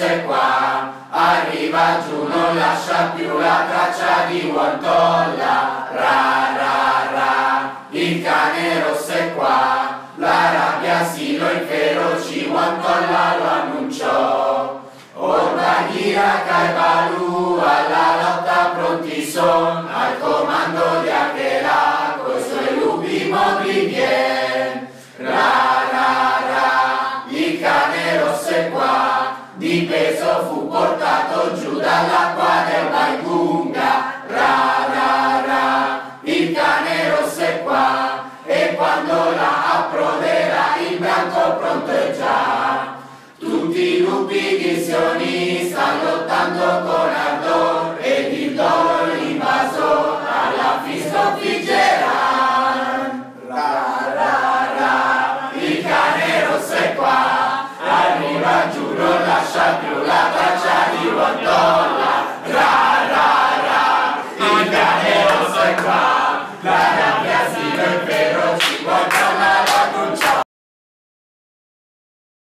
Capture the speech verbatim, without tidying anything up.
rosso è qua, arriva giù, non lascia più la traccia di Guantolla. Ra ra ra, il cane rosso è qua, la rabbia sì lo inferoci, Guantolla lo annunciò. Or Bagheera e Baloo alla lotta pronti son, al comando di Akela coi suoi lupi mobili vien. Ra ra ra, il cane rosso è qua, di peso fu portato giù dall'acqua del Waingunga. Ra ra ra, il cane rosso è qua, e quando la approderà il bianco pronto è già. Tutti i lupi ghissioni stanno